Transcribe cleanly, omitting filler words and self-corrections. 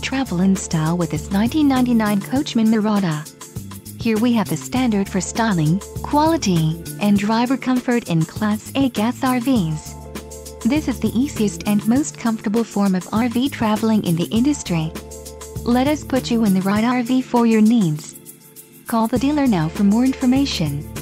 travel in style with this 1999 Coachmen Mirada. Here we have the standard for styling, quality, and driver comfort in Class A gas RVs. This is the easiest and most comfortable form of RV traveling in the industry. Let us put you in the right RV for your needs. Call the dealer now for more information.